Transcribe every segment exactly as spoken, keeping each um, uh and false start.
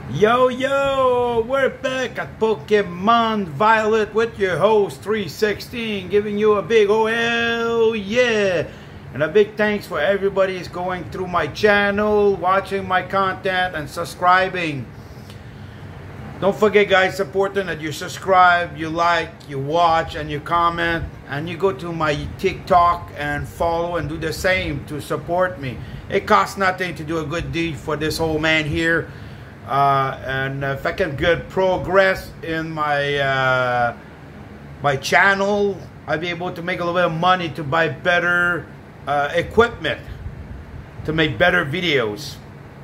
Yo, yo, we're back at Pokemon Violet with your host three sixteen, giving you a big oh hell yeah, and a big thanks for everybody who's going through my channel, watching my content and subscribing. Don't forget, guys, important that you subscribe, you like, you watch, and you comment, and you go to my TikTok and follow and do the same to support me. It costs nothing to do a good deed for this old man here. Uh, and if I can get progress in my uh, my channel, I'll be able to make a little bit of money to buy better uh, equipment to make better videos.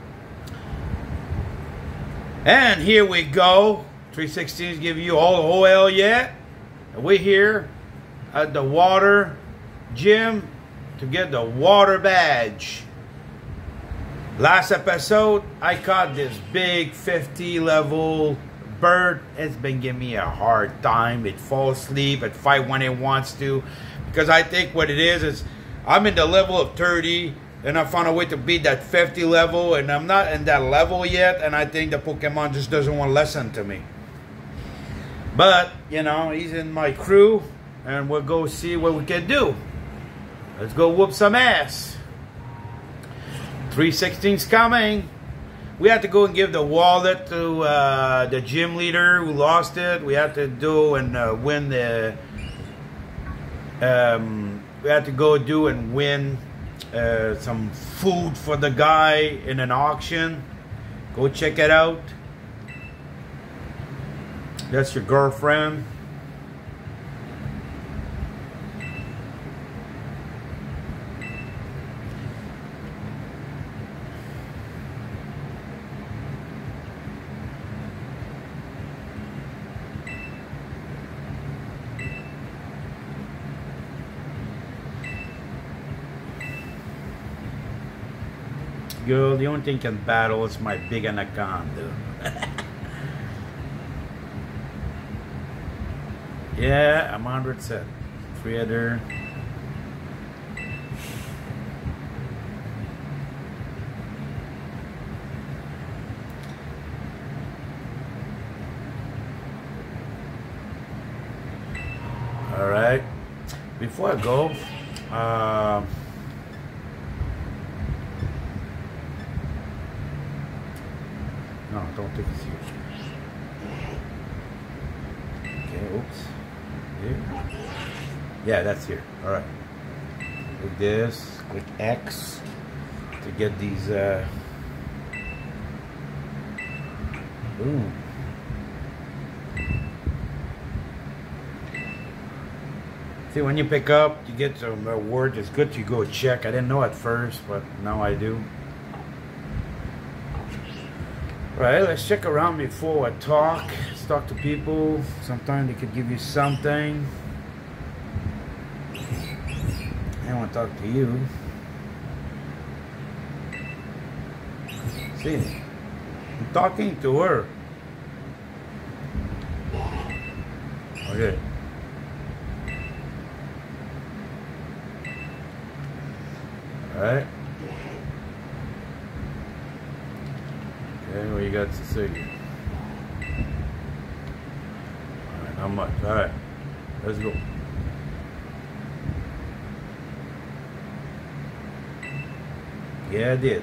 And here we go. three sixteen is giving you all the oh hell yeah. And we're here at the water gym to get the water badge. Last episode, I caught this big fifty level bird. It's been giving me a hard time. It falls asleep, it fight when it wants to. Because I think what it is, is I'm in the level of thirty, and I found a way to beat that fifty level, and I'm not in that level yet, and I think the Pokemon just doesn't want to listen to me. But, you know, he's in my crew, and we'll go see what we can do. Let's go whoop some ass. three sixteen's coming. We have to go and give the wallet to uh, the gym leader who lost it. We have to do and uh, win the. Um, we have to go do and win uh, some food for the guy in an auction. Go check it out. That's your girlfriend. Girl, the only thing can battle is my big anaconda. Yeah, I'm one hundred percent. Three other. Alright. Before I go, uh, no, don't think it's here. Okay, oops. Here. Yeah, that's here. Alright. Click this. Click X to get these. Uh... Boom. See, when you pick up, you get some uh, word. It's good to go check. I didn't know at first, but now I do. Right, let's check around before I talk. Let's talk to people. Sometimes they could give you something. I want to talk to you. See, I'm talking to her. Okay. All right. Okay, what you got to say? Alright, how much? Alright, let's go. Yeah, I did.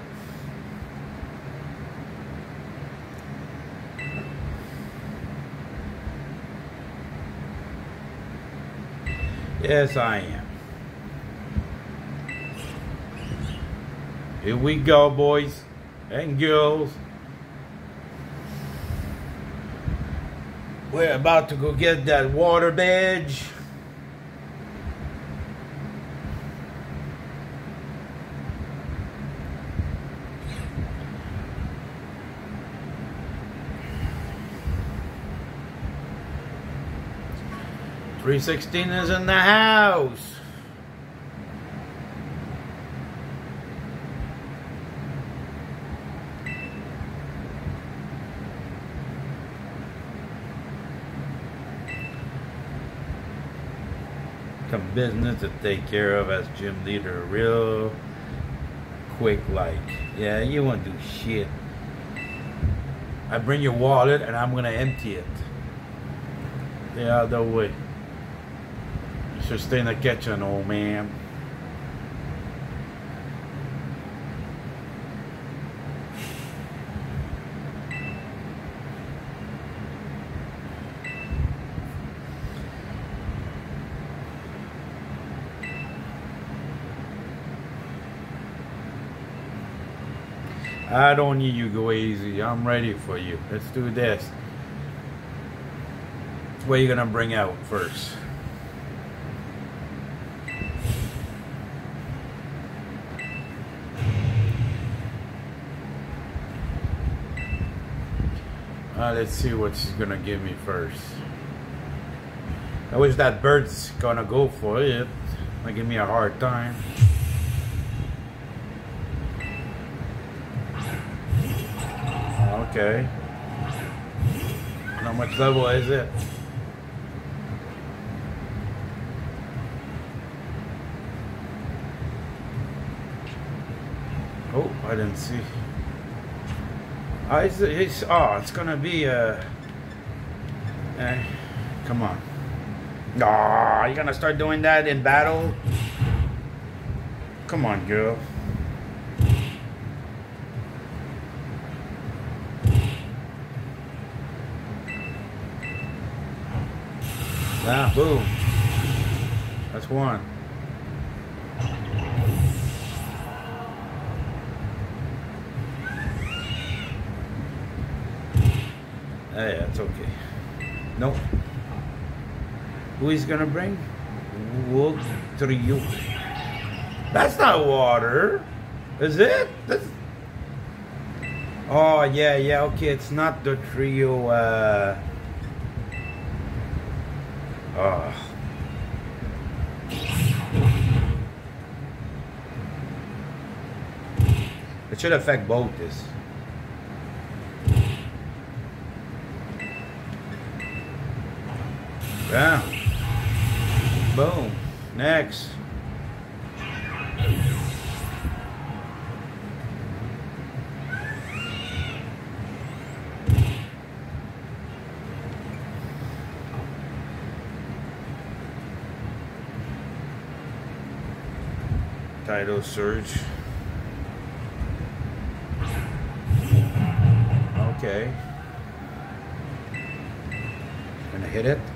Yes, I am. Here we go, boys and girls. We're about to go get that water badge. three sixteen is in the house. Some business to take care of as gym leader, real quick like. Yeah, you won't do shit. I bring your wallet and I'm gonna empty it. The other way. You should stay in the kitchen, old man. I don't need you go easy. I'm ready for you. Let's do this. What are you gonna bring out first? Uh, let's see what she's gonna give me first. I wish that bird's gonna go for it. Might give me a hard time. Okay. How much level is it? Oh, I didn't see. Oh, it's, it's, oh, it's gonna be a. Uh, eh, come on. Oh, you're gonna start doing that in battle? Come on, girl. Ah, boom. That's one. Hey, that's okay. Nope. Who is gonna bring? Wood trio. That's not water. Is it? That's... Oh, yeah, yeah, okay. It's not the trio. Uh... Oh. It should affect both this. Yeah. Boom. Next. Tidal surge. Okay. Gonna hit it.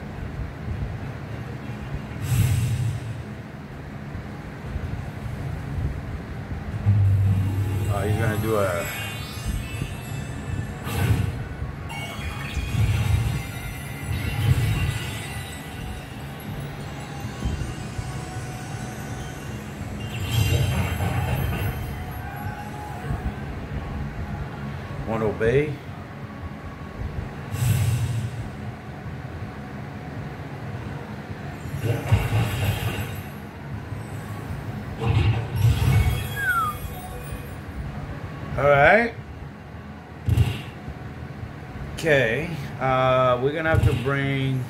Oh, he's gonna do a. One obey. All right. Okay. Uh, we're gonna have to bring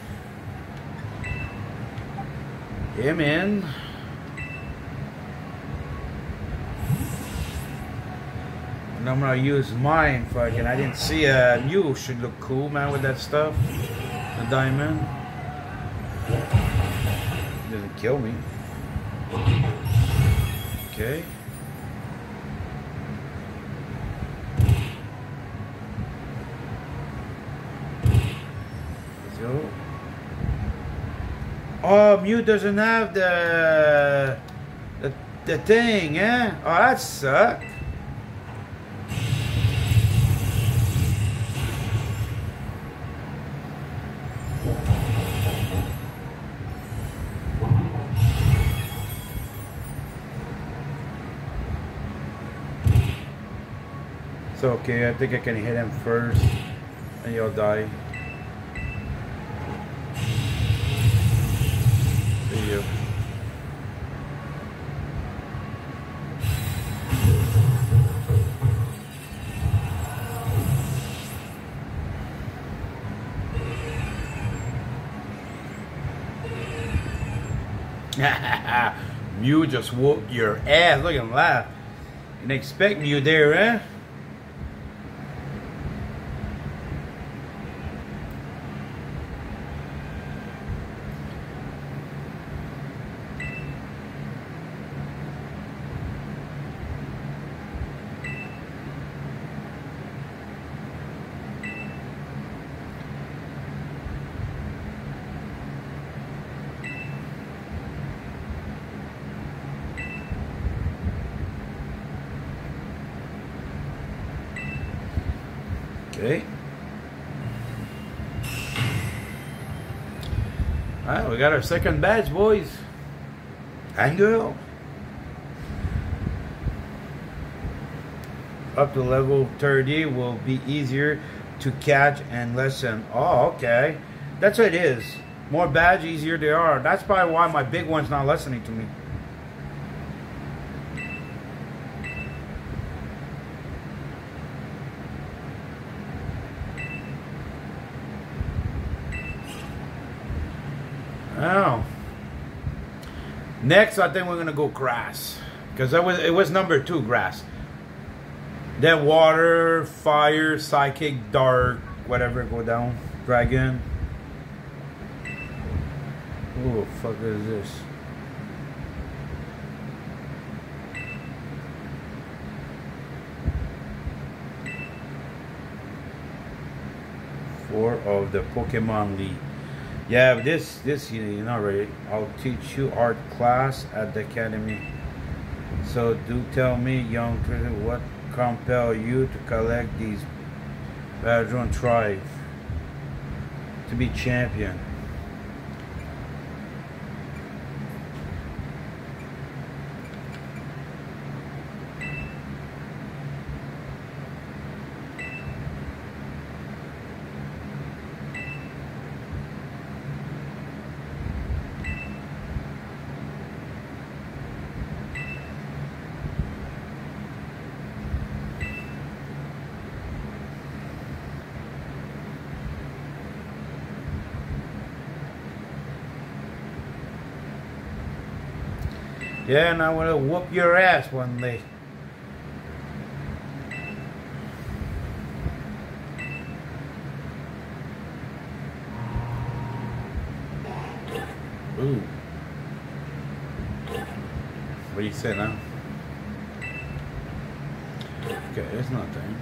him in. And I'm gonna use mine fucking. I didn't see a Mew should look cool, man, with that stuff. The diamond. Doesn't kill me. Okay. So. Oh, Mew doesn't have the the, the thing, eh? Oh, that sucks. It's okay, I think I can hit him first and you'll die. See you. Mew just whooped your ass. Look at him laugh. Didn't expect Mew there, eh? Okay. Alright, we got our second badge, boys. And girl. Up to level thirty will be easier to catch and listen. Oh, okay. That's what it is. More badge, easier they are. That's probably why my big one's not listening to me. Oh. Next, I think we're gonna go grass, because that was it was number two, grass. Then water, fire, psychic, dark, whatever, go down. Dragon. Who the fuck is this? Four of the Pokemon League. Yeah, but this, this, you know, you're not ready. I'll teach you art class at the academy. So do tell me, young trainer, what compel you to collect these badges and try to be champion? Yeah, and I want to whoop your ass one day. Ooh. What do you say now? Okay, it's nothing.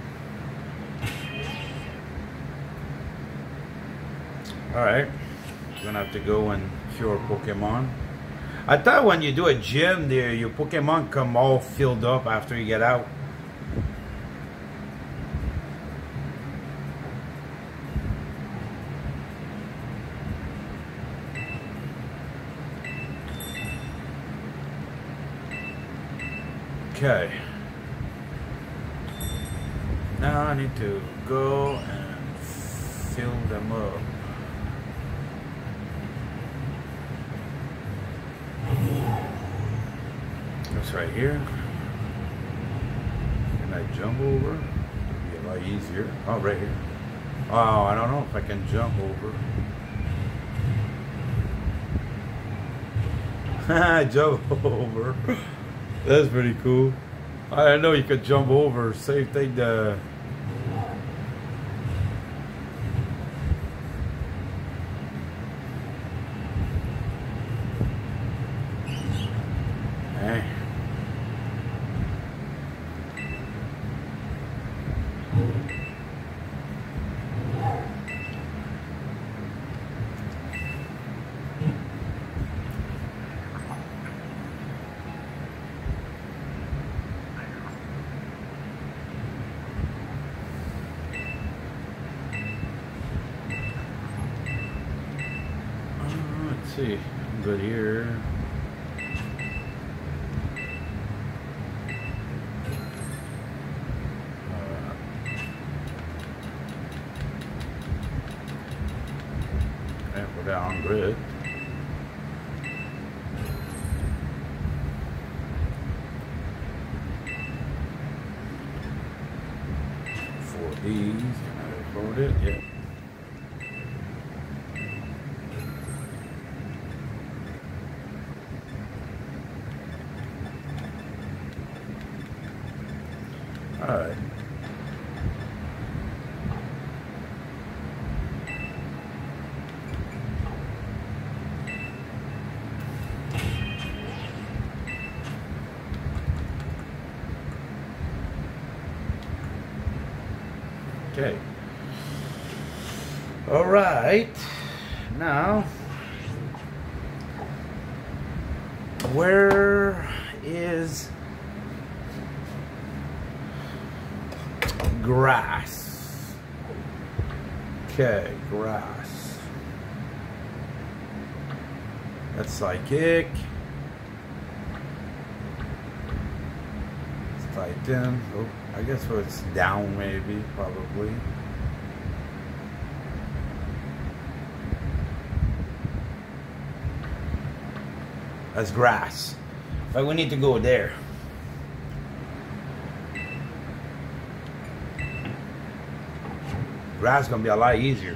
Alright. We're gonna have to go and cure Pokemon. I thought when you do a gym there, your Pokemon come all filled up after you get out. Okay. Now I need to go and fill them up. That's right here. Can I jump over? It'd be a lot easier. Oh, right here. Oh, I don't know if I can jump over. Jump over. That's pretty cool. I didn't know you could jump over. Same thing to... Hey. Let's see. I'm good here. Down grid. For these, can I afford it? Yep. All right. Okay. All right. Now, where is grass? Okay, grass. That's psychic. Let's tighten. Oh, I guess it's down maybe, probably. That's grass. But we need to go there. Grass is gonna be a lot easier.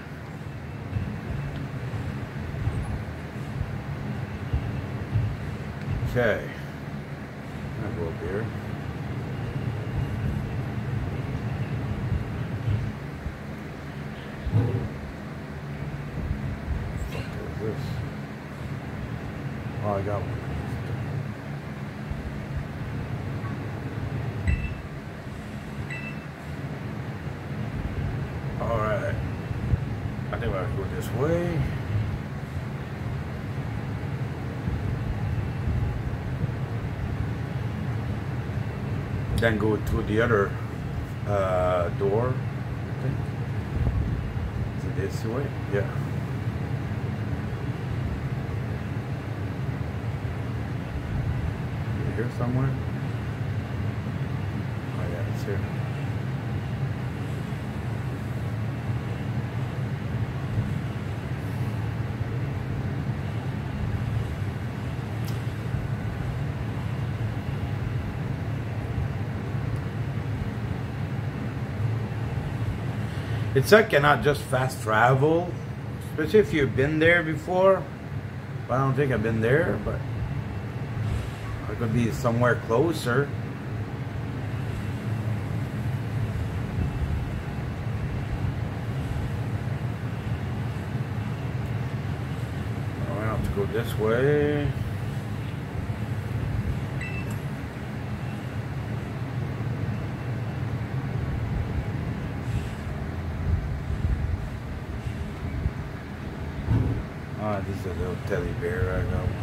Okay. I'll go up here. What the fuck is this? Oh, I got one. Alright. I think I'll go this way. Then go to the other uh, door, I think. Is it this way? Yeah. Here somewhere? Oh yeah, it's here. It's like cannot just fast travel, especially if you've been there before. I don't think I've been there, but I could be somewhere closer. Oh, I have to go this way. Ah, this is a little teddy bear I got.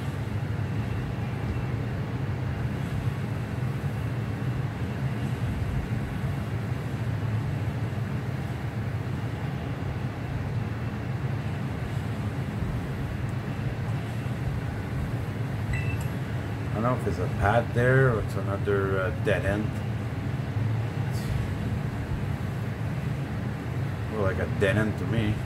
I don't know if it's a pad there or it's another uh, dead end. More like a dead end to me.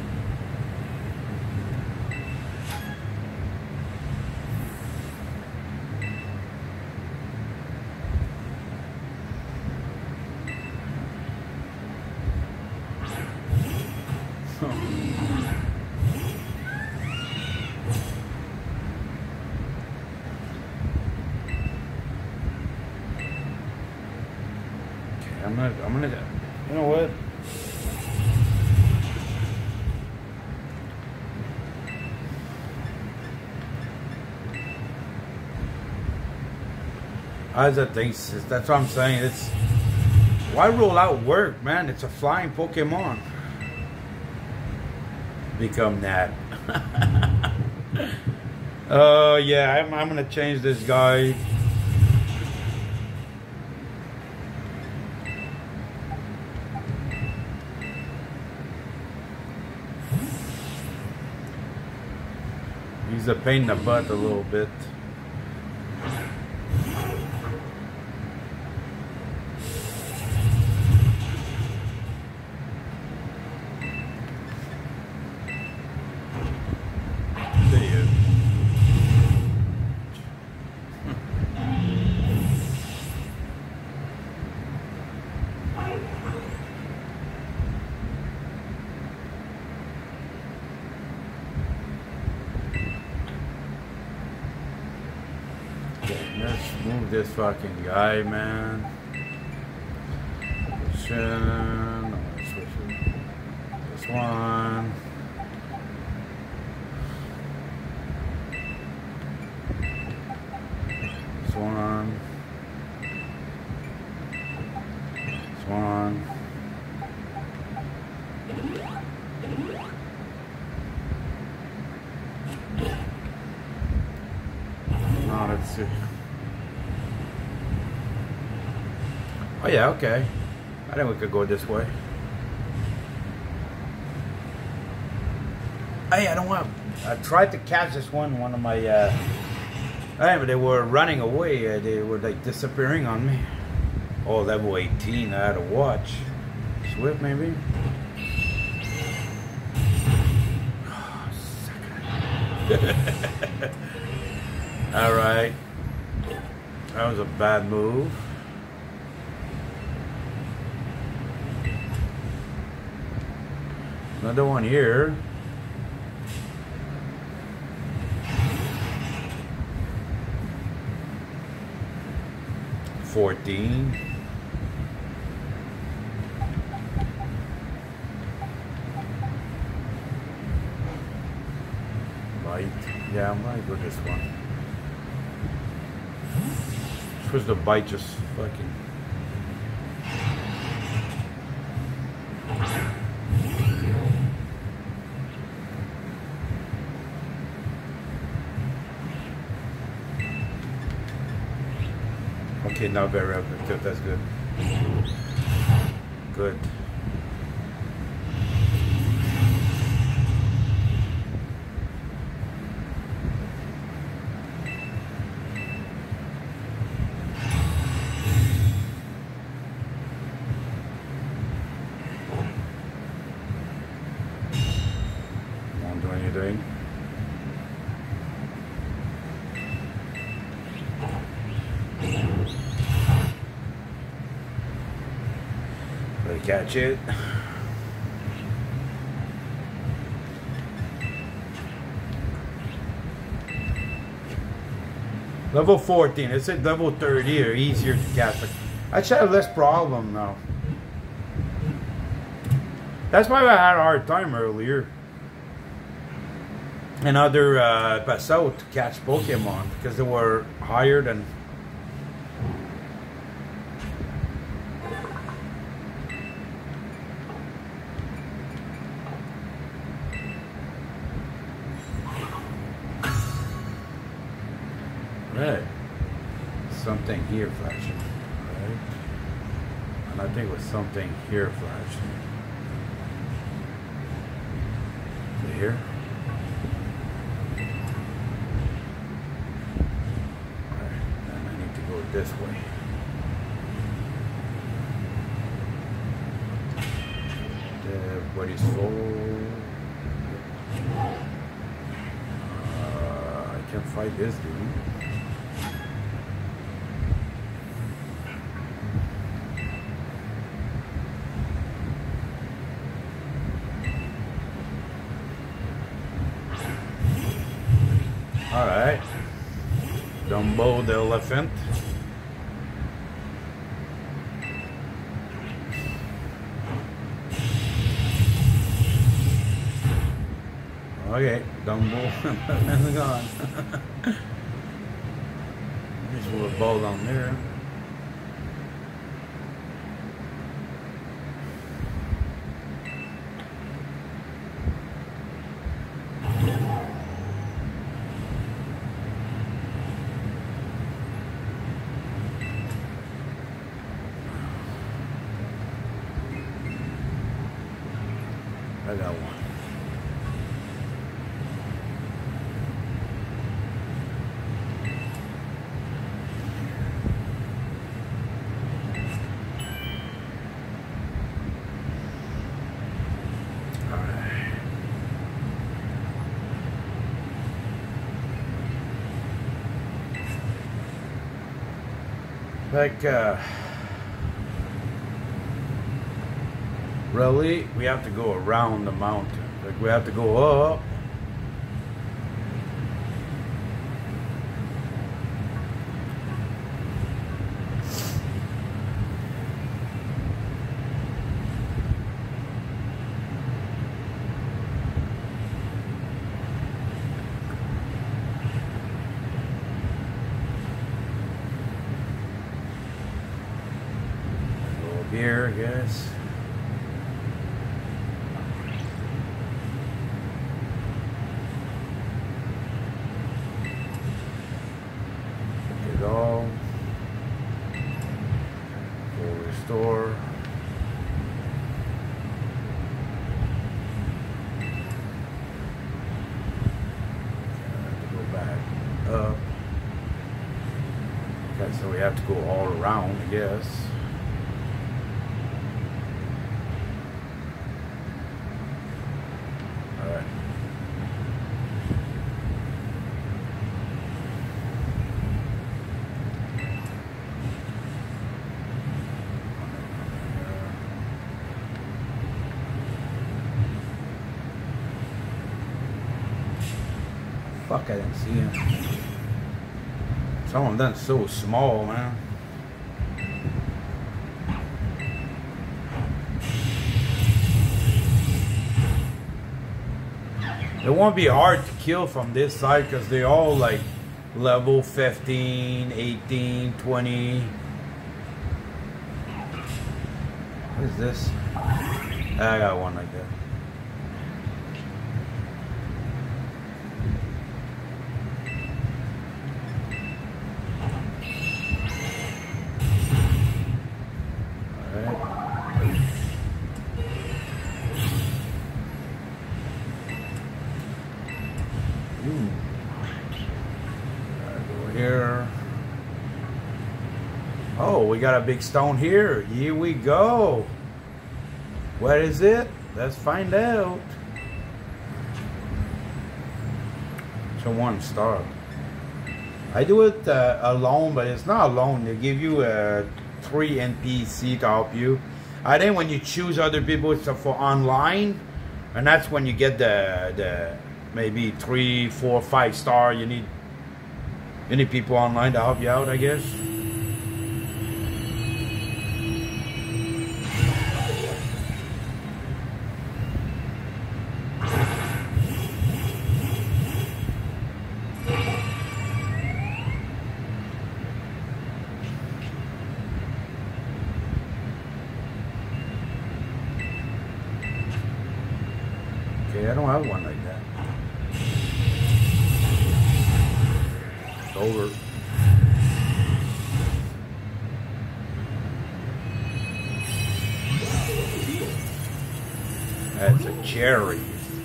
I'm gonna, I'm gonna, you know what? As I think, that's what I'm saying. It's why roll out work, man? It's a flying Pokemon. Become that. Oh uh, yeah, I'm, I'm gonna change this guy. He's a pain in the butt a little bit. See you. Let's move this fucking guy, man. Position. I'm gonna switch it. This one. This one. This one. Now let's see. Oh yeah, okay. I think we could go this way. Hey, I don't want. I tried to catch this one. One of my. Uh, hey, but they were running away. Uh, they were like disappearing on me. Oh, level eighteen. I had a watch. Swift, maybe. Oh, sucker. All right. That was a bad move. Another one here. fourteen. Bite. Yeah, I might go this one. Supposed to bite just fucking. Okay, not very effective. That's good. Good. Won't do anything. Catch it. Level fourteen. It's at level thirty or easier to catch. But I should have less problem now. That's why I had a hard time earlier. And other uh, Pasao to catch Pokemon because they were higher than. Right. Something here flashing. Right. And I think it was something here flashing. Is it here? Alright, then I need to go this way. Everybody's full. Uh, I can't fight this dude. Alright, Dumbo the elephant. Okay, Dumbo and gone. There's a little ball down there. I got one. All right. Like, uh, really, we have to go around the mountain. Like, we have to go up. Go up here, I guess. All full restore. So we have to go all around, I guess. Alright. Fuck, I didn't see him. Some of them so small, man. It won't be hard to kill from this side because they're all like level fifteen, eighteen, twenty. What is this? I got one like that. Here. Oh, we got a big stone here. Here we go. What is it? Let's find out. So one star. I do it uh, alone, but it's not alone. They give you uh, three N P C to help you. I think when you choose other people, it's for online, and that's when you get the the maybe three, four, five star. You need you need people online to help you out, I guess. Okay, I don't have one like that. It's over. That's a cherry.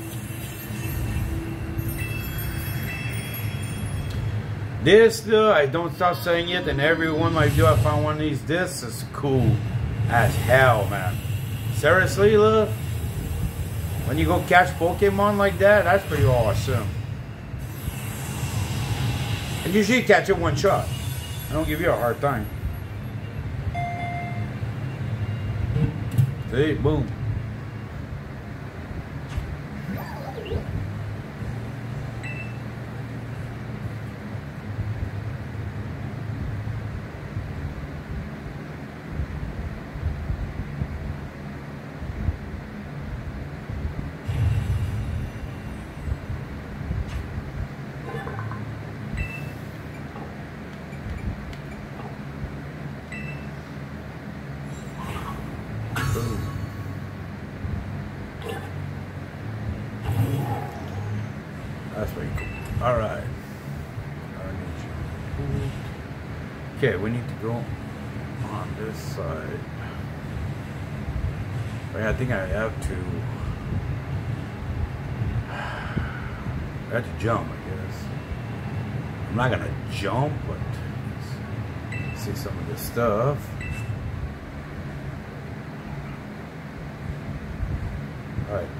This, uh, I don't stop saying it, and every one I do, I found one of these. This is cool as hell, man. Seriously, look. When you go catch Pokemon like that, that's pretty awesome. And usually you catch it one shot. I don't give you a hard time. See, boom. That's pretty cool. All right. Okay, we need to go on this side. Wait, I think I have to. I have to jump, I guess. I'm not gonna jump, but see some of this stuff. All right.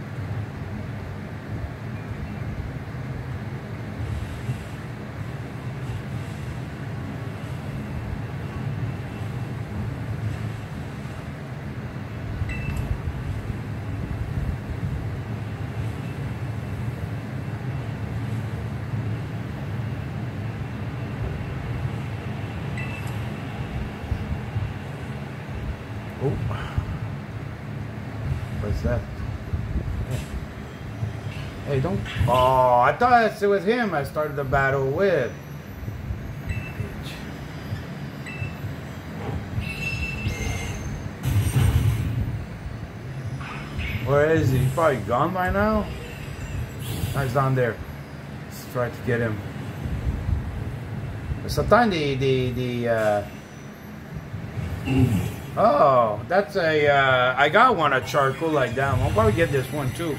Oh, what's that? Hey, don't. Oh, I thought it was him I started the battle with. Where is he? He's probably gone by now. Oh, he's down there. Let's try to get him. Sometimes the the the. Uh, Oh, that's a, uh, I got one of charcoal like that. I'll probably get this one too.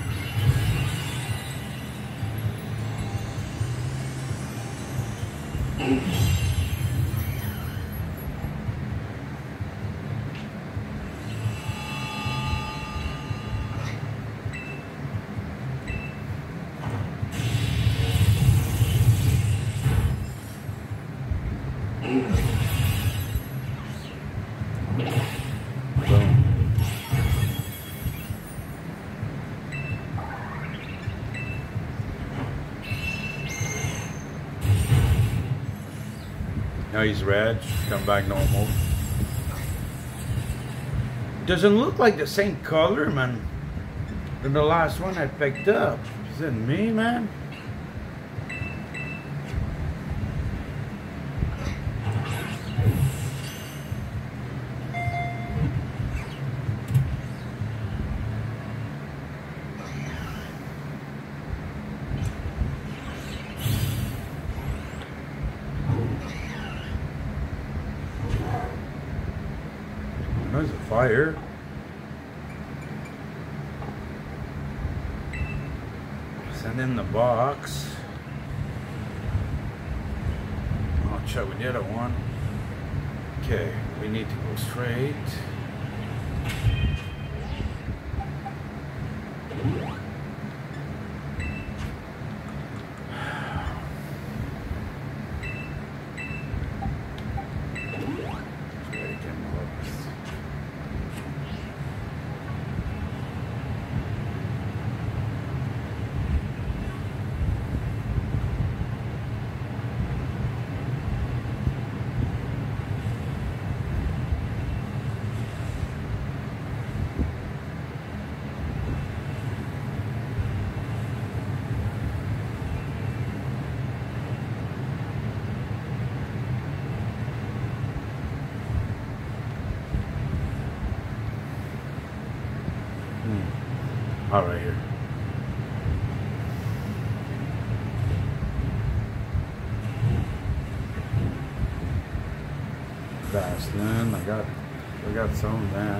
Now he's red. Come back normal. Doesn't look like the same color, man, than the last one I picked up. Is it me, man? There's a fire. Send in the box. I'll check with the other one. Okay, we need to go straight. All right here. Vaseline. I got, I got some of that.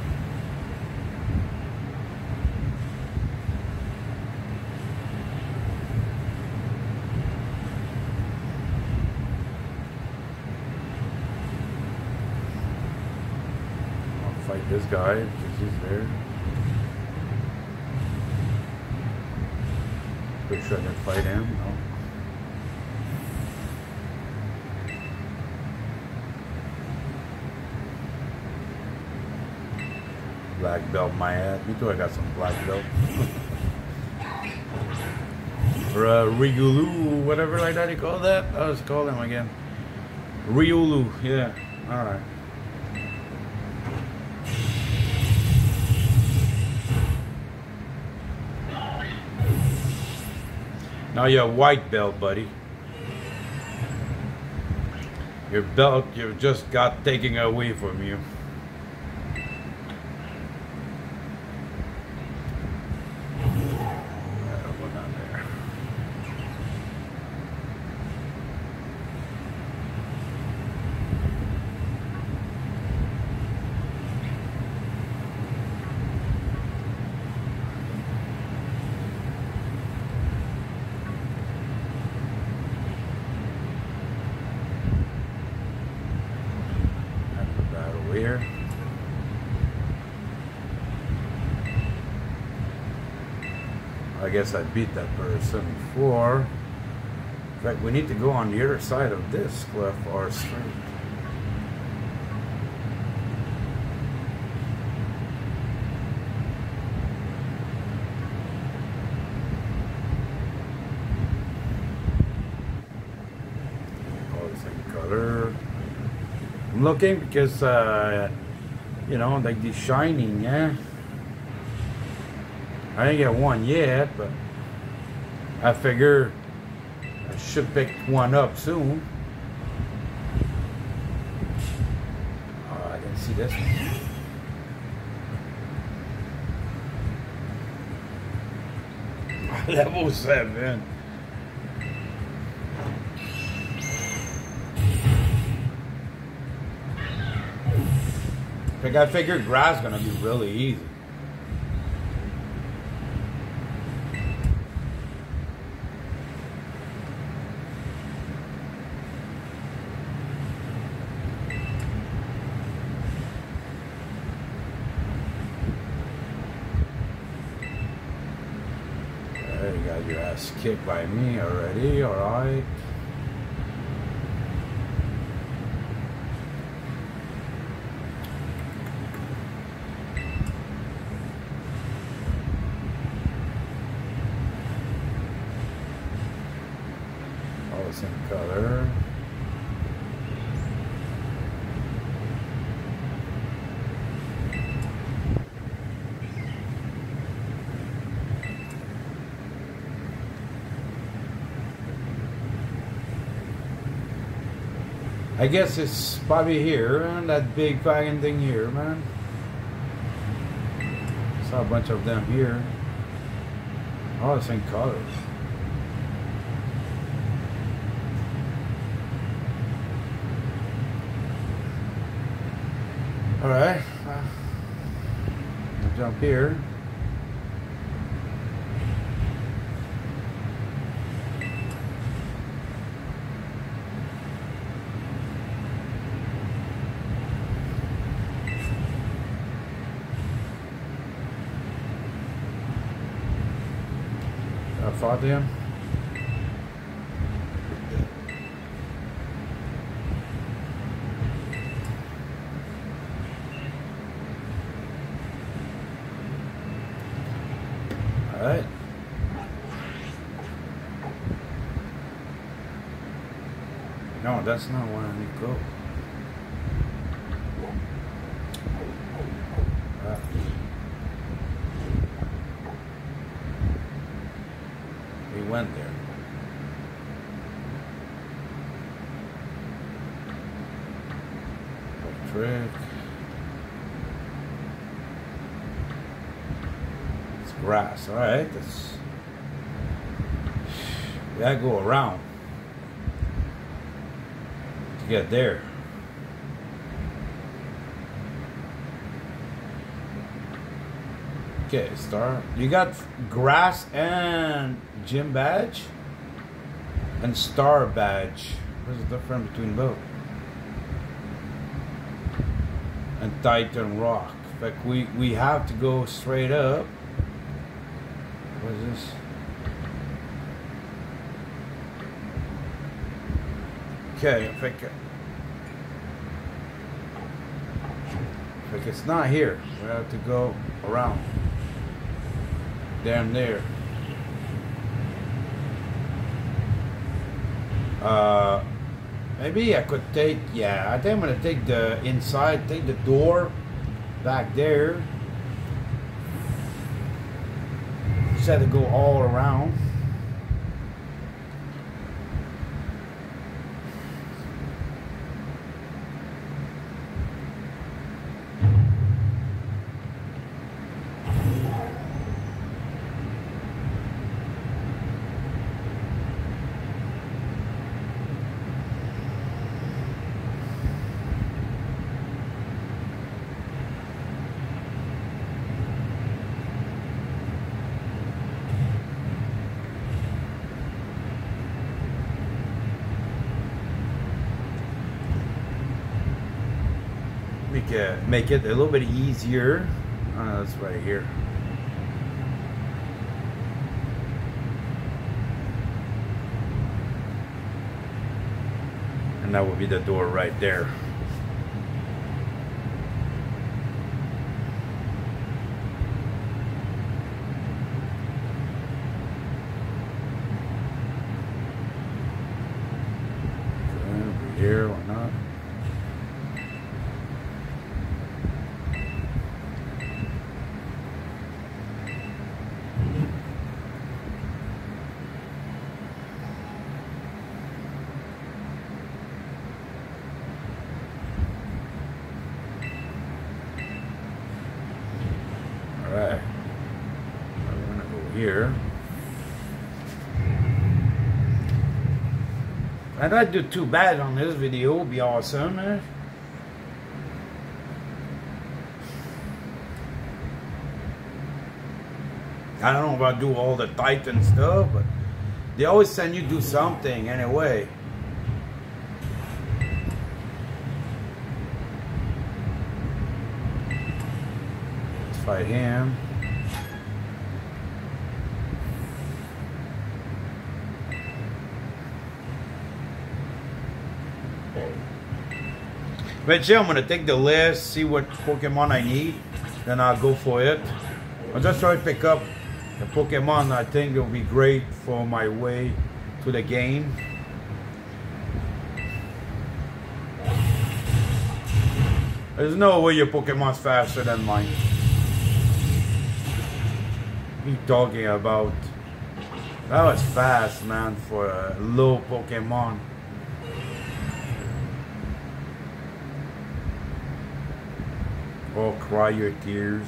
I'll fight this guy because he's there. Pretty sure I can fight him, no? Black belt my ass. Me too, I got some black belt. Or uh, Rigulu, whatever like that you call that. I was call him again. Riolu, yeah. Alright. Now you're a white belt, buddy. Your belt you just got taken away from you. Here. I guess I beat that person before. In fact, we need to go on the other side of this cliff or straight. All the same color. I'm looking because, uh, you know, like the shining, yeah. I didn't get one yet, but I figure I should pick one up soon. Oh, I didn't see this one. Level seven. Like I figured grass gonna be really easy. There you got your ass kicked by me already, alright. Same color. I guess it's probably here, and that big fucking thing here, man. Saw a bunch of them here. All the same colors. All right. I'll jump here. I fought him. All right. No, that's not where I need to go. Ah. We went there. Trick. It's grass. All right. That's. We gotta go around to get there. Okay, star. You got grass and gym badge and star badge. What's the difference between both? And Titan Rock. In fact, we we have to go straight up. What is this? Okay, I think, I think it's not here. We have to go around. Down there. Uh, maybe I could take, yeah, I think I'm gonna take the inside, take the door back there. Just had to go all around. Make it, make it a little bit easier. Uh, that's right here. And that will be the door right there. Over here or not. Alright, I'm gonna go here. I don't do too bad on this video, it'll be awesome, man. I don't know if I do all the Titan stuff, but they always send you do something anyway. Fight him. Eventually I'm gonna take the list, see what Pokemon I need, then I'll go for it. I'll just try to pick up the Pokemon I think will be great for my way to the game. There's no way your Pokemon's faster than mine. What are you talking about? That was fast, man, for a low Pokemon. Oh, cry your tears.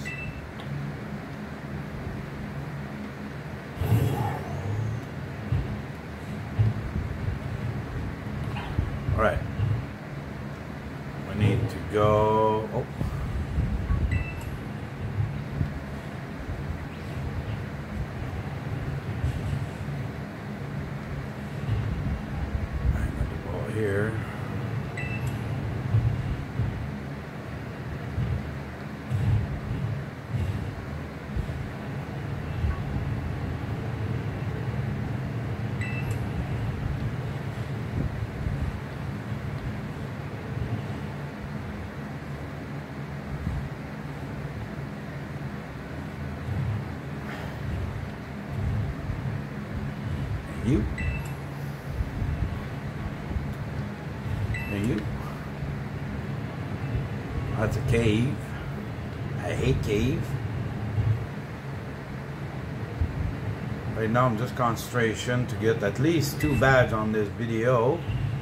All right. We need to go. Oh. I got the ball here. You and you. That's a cave. I hate cave. Right now I'm just concentration to get at least two badges on this video.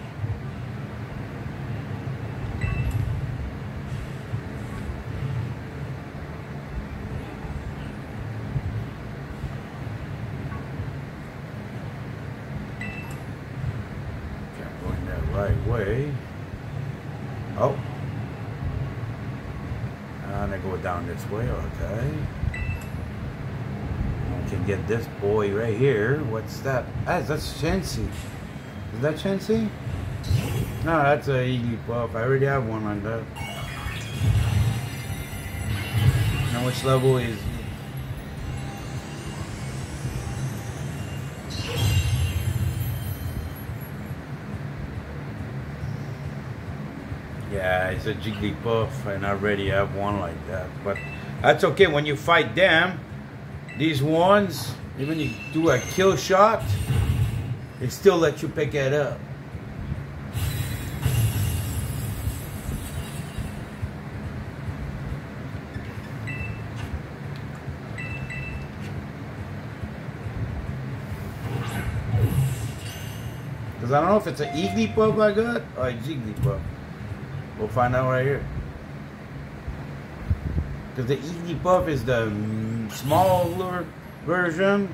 Right way. Oh. And I go down this way, okay. I can get this boy right here. What's that? Ah, that's Chansey. Is that Chansey? No, that's a Igglybuff. I already have one like that. Now which level is Yeah, it's a Jigglypuff, and I already have one like that. But that's okay. When you fight them, these ones, even you do a kill shot, they still let you pick it up. Because I don't know if it's an Igglypuff I got or a Jigglypuff. We'll find out right here. Because the Igglypuff is the smaller version.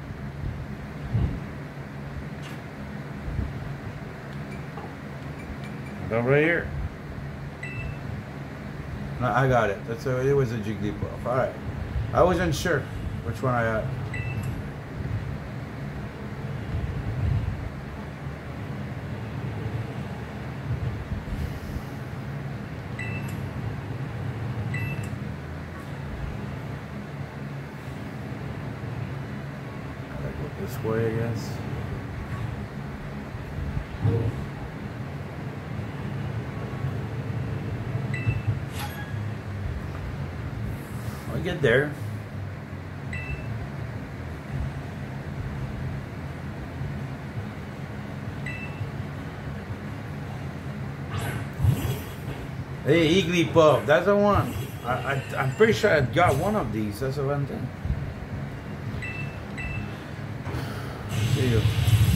Go right here. No, I got it. That's a, it was a Jigglypuff. All right. I wasn't sure which one I got. This way, I guess. I'll get there. Hey, Igglypuff, that's the one. I, I, I'm pretty sure I got one of these. That's the one thing. See you.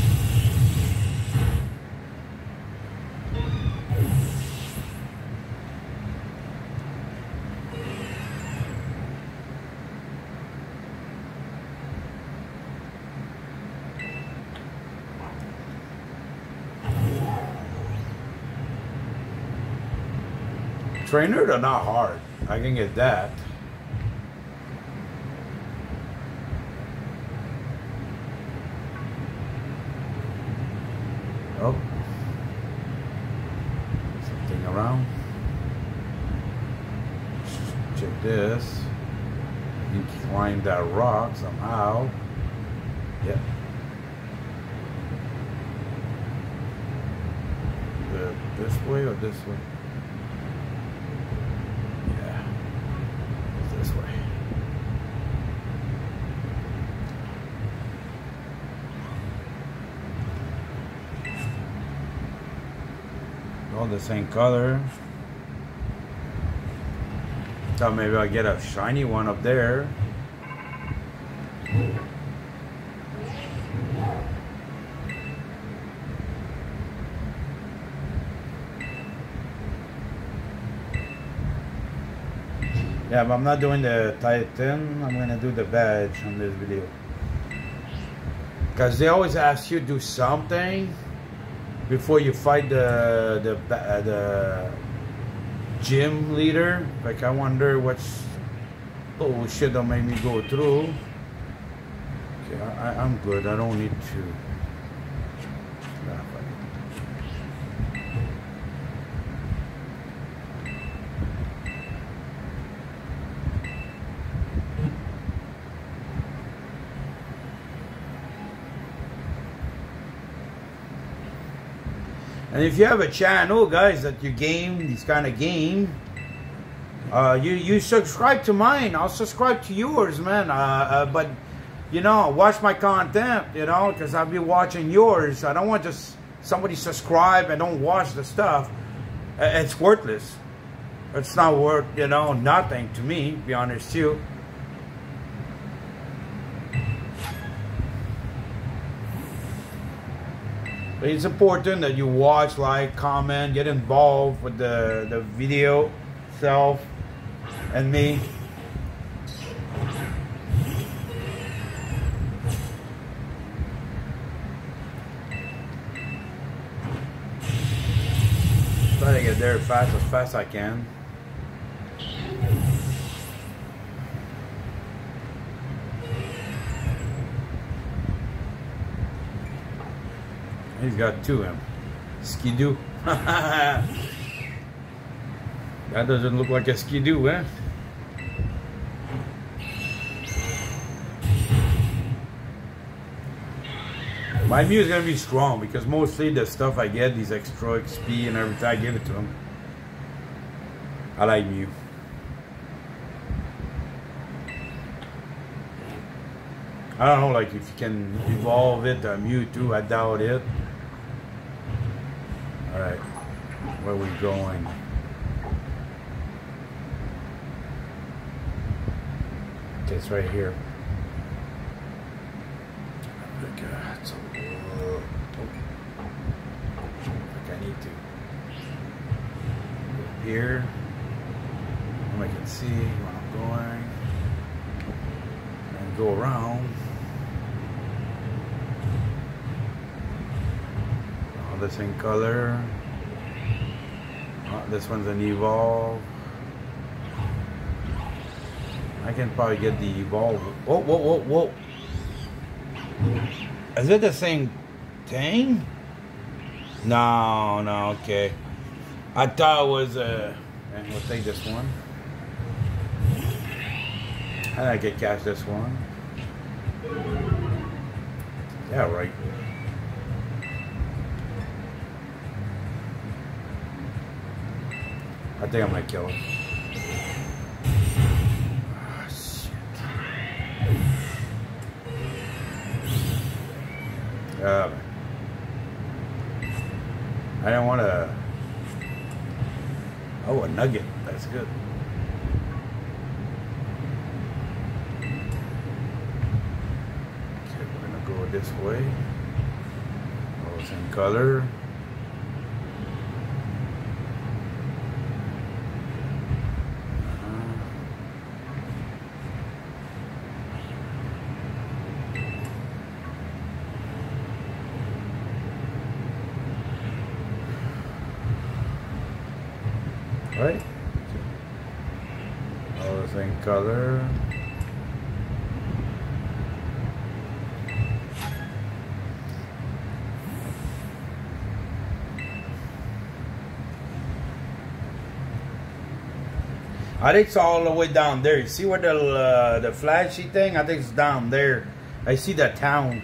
Trainer, they're not hard. I can get that. Oh, something around. Check this. You can climb that rock somehow. Yep. The, this way or this way? Yeah, it's this way. All the same color. Thought maybe I'll get a shiny one up there. Yeah, but I'm not doing the Titan. I'm gonna do the badge on this video. Because they always ask you to do something before you fight the the uh, the gym leader. Like, I wonder what's oh shit that made me go through. Okay, I, I'm good. I don't need to. And if you have a channel, guys, that you game these kind of game, uh, you you subscribe to mine. I'll subscribe to yours, man. Uh, uh, but you know, watch my content. You know, because I'll be watching yours. I don't want just somebody subscribe and don't watch the stuff. Uh, it's worthless. It's not worth, you know, nothing to me. To be honest, with you. But it's important that you watch, like, comment, get involved with the, the video itself and me. Try to get there fast as fast as I can. He's got two of them. Skidoo. That doesn't look like a skidoo, eh? My Mew is gonna be strong because mostly the stuff I get, these extra X P and everything, I give it to him. I like Mew. I don't know, like, if you can evolve it to Mewtwo, I doubt it. Alright, where are we going? Okay, it's right here. Like, uh, it's a little, oh. Like, I need to go here. I can see where I'm going. And go around. The same color. Oh, this one's an evolve. I can probably get the evolve. Whoa, whoa, whoa, whoa. Is it the same thing? No, no, okay. I thought it was a. Uh, we'll take this one. And I can catch this one. Yeah, right. I think I might kill him. Oh, shit. Uh, I don't want to. Oh, a nugget. That's good. Okay, we're going to go this way. Oh, same color. Right? All the same color. I think it's all the way down there. You see where the uh, the flashy thing? I think it's down there. I see that town.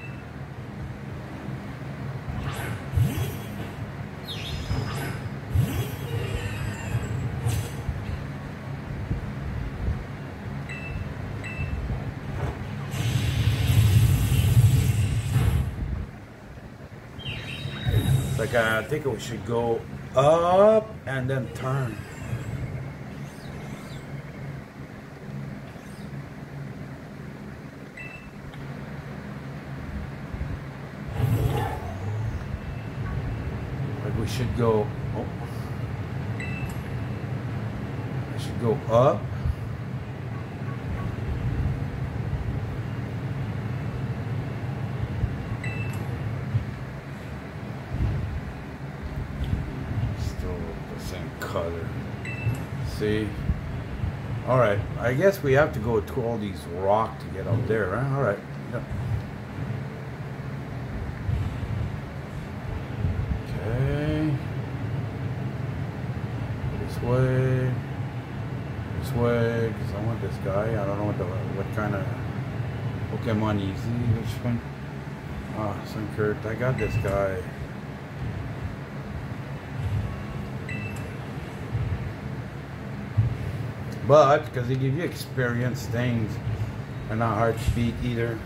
Like, uh, I think we should go up and then turn. Like, we should go. Oh, I should go up color. See? Alright, I guess we have to go to all these rocks to get up there, right? Alright. Yeah. Okay. This way. This way, because I want this guy. I don't know what the what kind of Pokemon easy. Which one? Ah, oh, Sunkurt. I got this guy. But because they give you experience, things are not hard to beat either.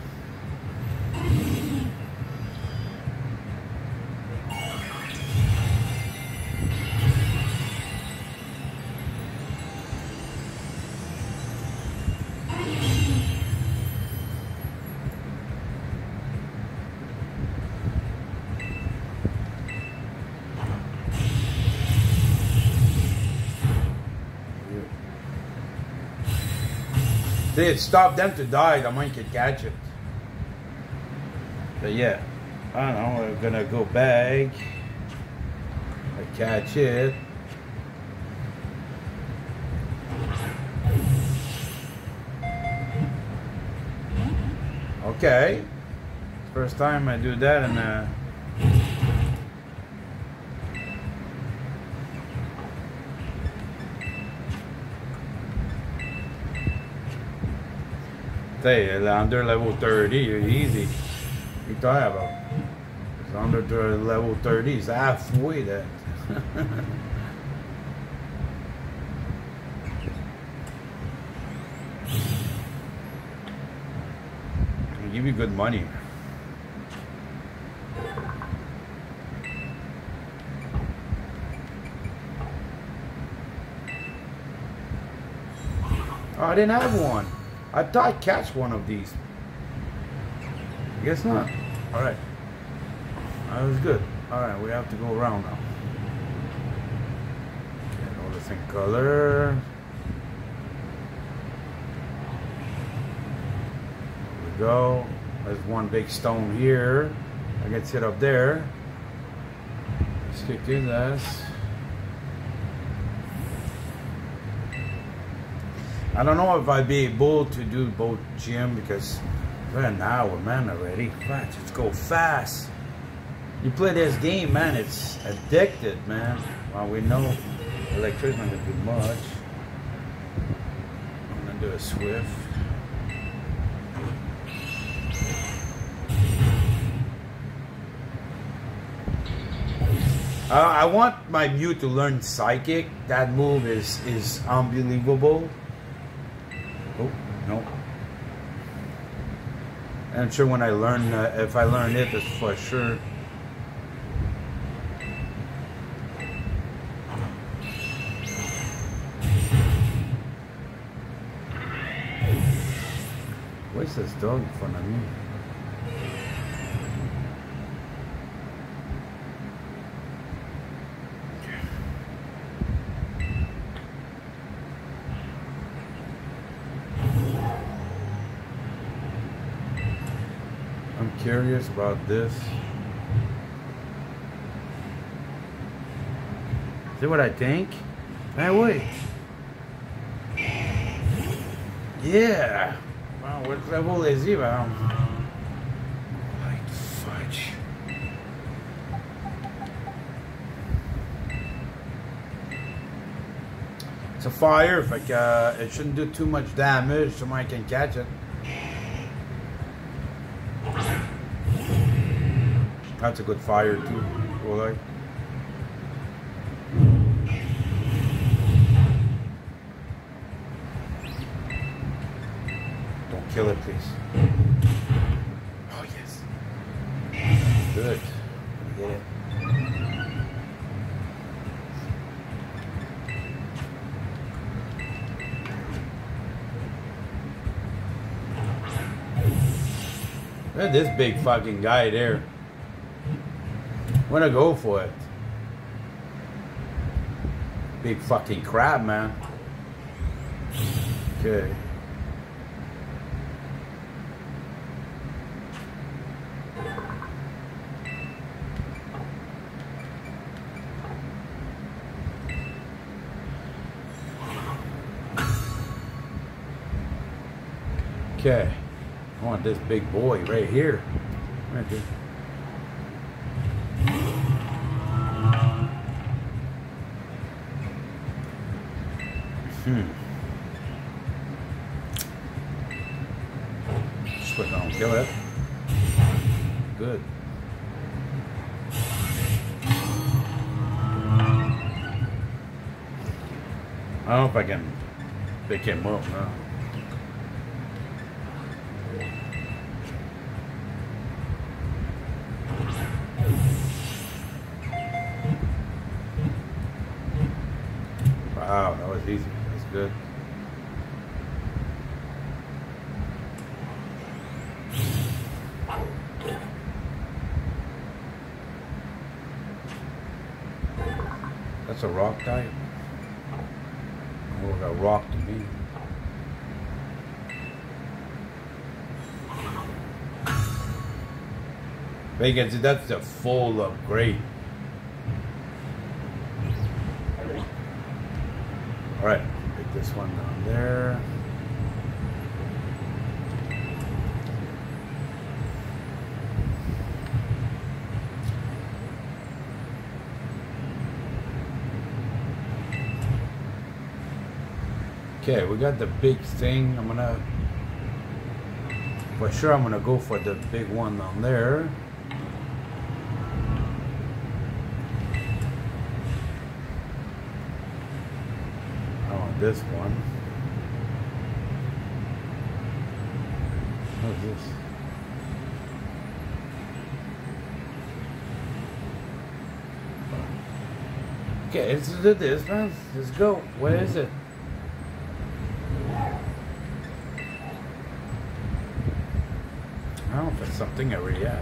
They stop them to die, the mine could catch it. But yeah, I don't know, we're gonna go back. I catch it. Okay. First time I do that and uh say under level thirty, you're easy. What you talking about? It's under to level thirty, it's halfway there. They give you good money. Oh, I didn't have one. I thought I'd catch one of these. I guess not. Alright. That was good. Alright, we have to go around now. Okay, all the same color. There we go. There's one big stone here. I can sit up there. Let's kick his ass. I don't know if I'd be able to do both gym because we're an hour, man, already. Let's just go fast. You play this game, man, it's addicted, man. Well, we know electricity's not gonna do much. I'm gonna do a Swift. Uh, I want my Mew to learn Psychic. That move is is unbelievable. Oh, no. I'm sure when I learn, uh, if I learn it, it's for sure. Where's this dog in front of me? I'm curious about this. See what I think? Hey, wait. Yeah. Wow, what level is he? Wow. Like fudge. It's a fire. If I uh, it shouldn't do too much damage, somebody can catch it. That's a good fire too. Well, like. Don't kill it, please. Oh yes. Good. Get it. Look at this big fucking guy there. I'm gonna go for it. Big fucking crab, man. Okay. Okay. I want this big boy right here. Right there. Hmm. Switch on. Kill it. Good. I don't know if I can pick him up now. Wow, that was easy. That's good. That's a rock type. Oh, a rock to me. Vegas, that's the full upgrade. Alright, pick this one down there. Okay, we got the big thing. I'm gonna, for sure I'm gonna go for the big one down there. This one. What's this? Okay, let's do this, man. Let's go. Where is it? I don't know if it's something I already have.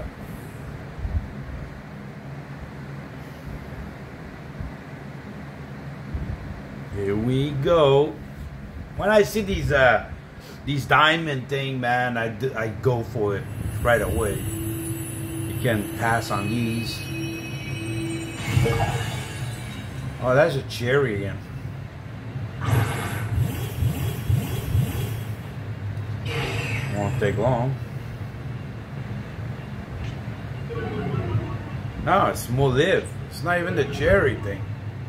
Here we go. When I see these uh, these diamond thing, man, I, I go for it right away. You can pass on these. Oh, that's a cherry again. Won't take long. No, it's more live. It's not even the cherry thing.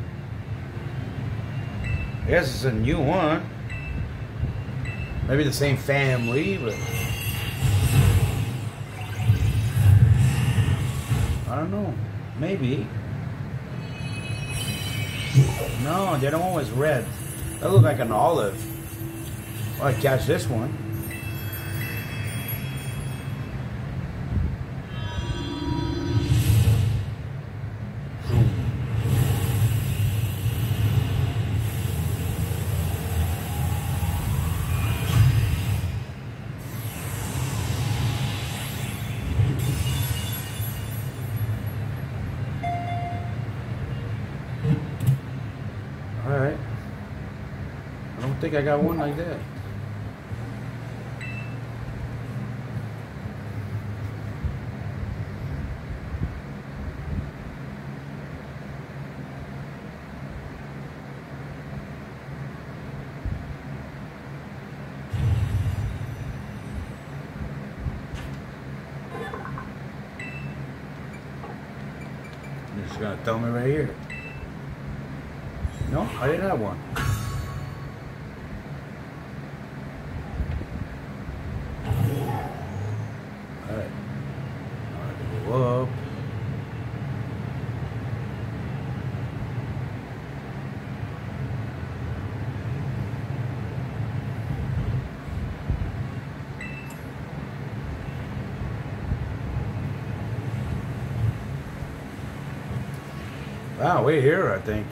I guess it's a new one. Maybe the same family, but I don't know. Maybe. No, the other one was red. That looked like an olive. Well, I catch this one. Alright. I don't think I got one like that. You're just gonna tell me right here. No, I didn't have one. Alright. Alright, go up. Wow, we're here, I think.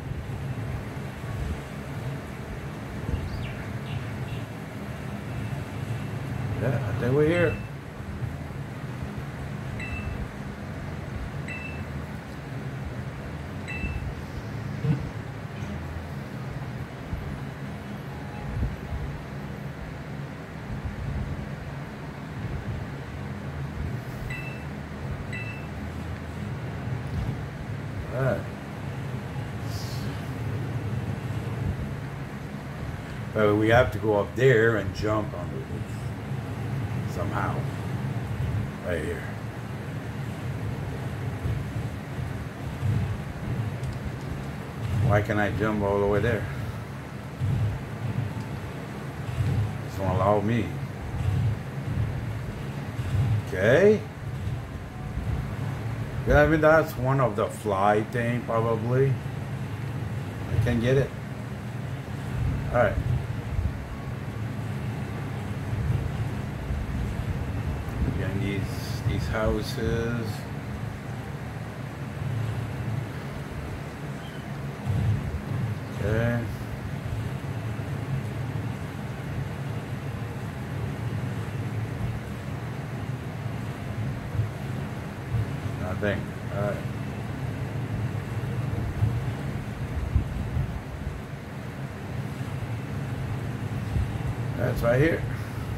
Yeah, I think we're here. All right. But we have to go up there and jump on the roof. somehow. Right here. Why can't I jump all the way there? This won't allow me. Okay. Yeah, I mean that's one of the fly thing probably. I can get it. Alright. Again, these these houses. Okay. Nothing. Alright. That's right here.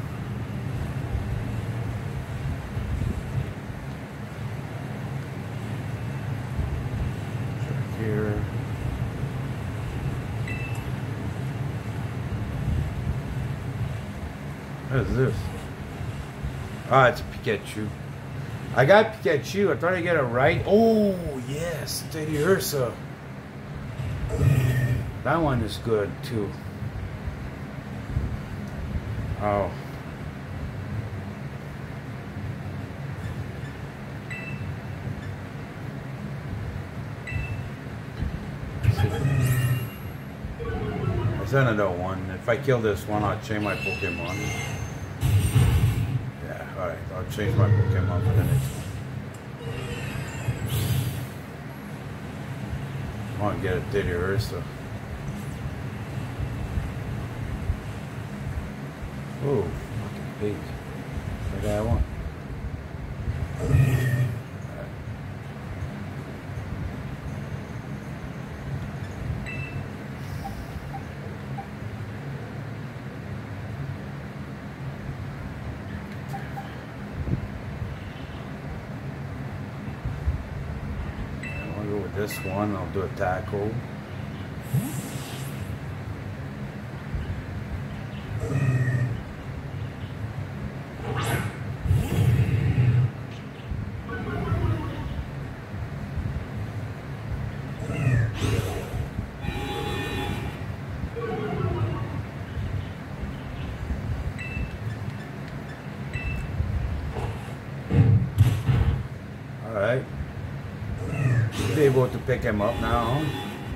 Check here. What is this? Ah, it's a Pikachu. I got Pikachu. I tried to get it right. Oh, yes. Teddy Ursa. That one is good, too. Oh. There's another one. If I kill this one, I'll change my Pokemon. Yeah, alright. I'll change my Pokemon for the next one. I want to get a Teddy Ursa. Oh, fucking pig. That's the guy I want. I'll go with this one. I'll do a tackle. Alright. Be able to pick him up now.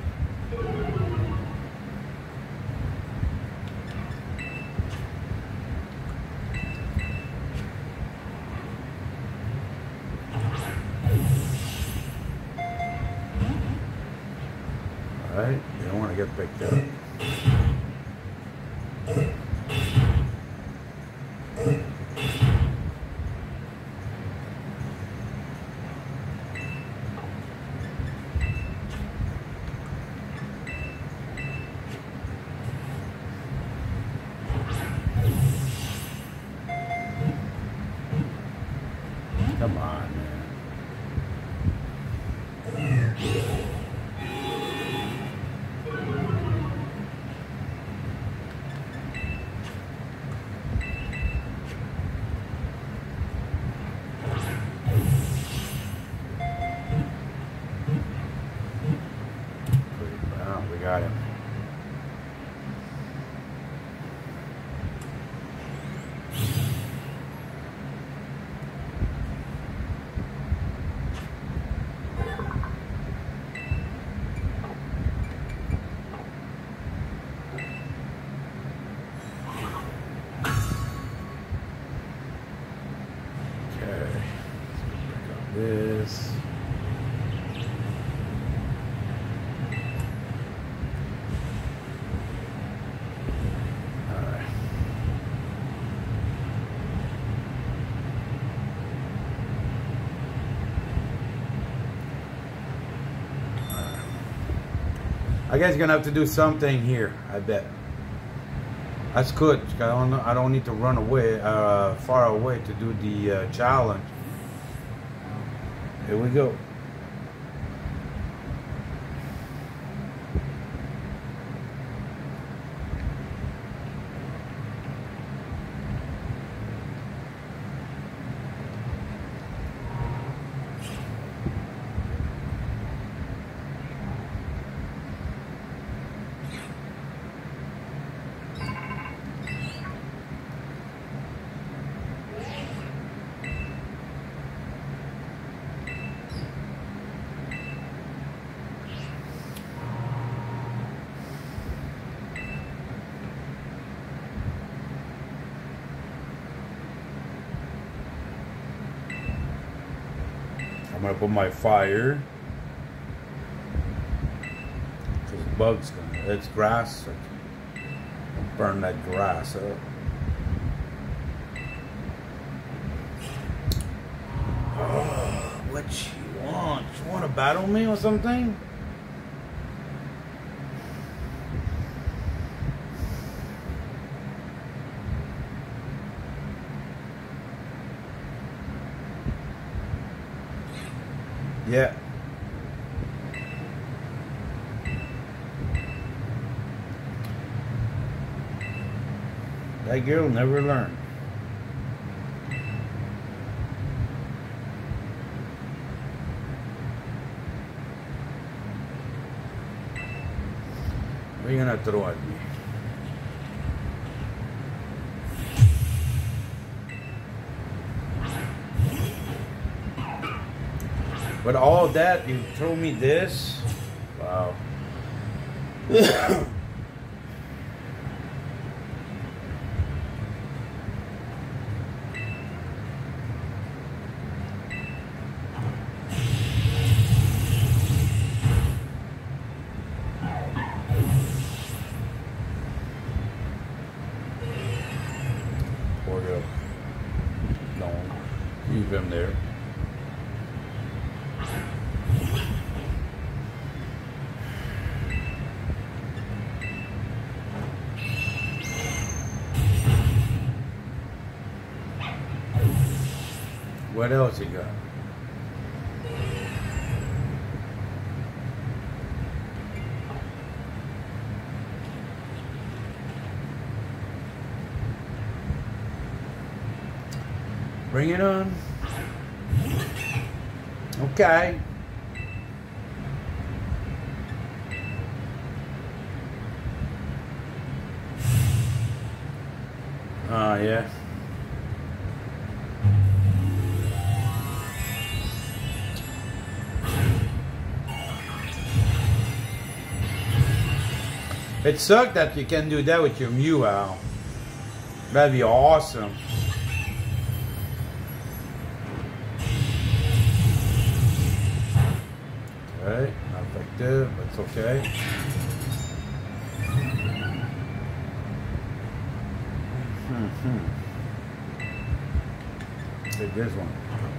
Alright, you don't want to get picked up. Come on, man. Wow, we got him. This. Alright. I guess you're gonna have to do something here, I bet. That's good. I don't, I don't need to run away, uh, far away to do the uh, challenge. Here we go. I'm gonna put my fire. Cause bugs gonna, it's grass. So I'll burn that grass up. Oh, what you want? You want to battle me or something? Yeah. That girl never learned. What are you gonna throw at me? But all that, you throw me this? Wow. Poor girl. No, leave him there. What else you got? Bring it on. Okay. Ah, uh, yeah. It sucked that you can do that with your Mew, Al. That'd be awesome. Okay, not effective, but it's okay. Mm-hmm. Take this one.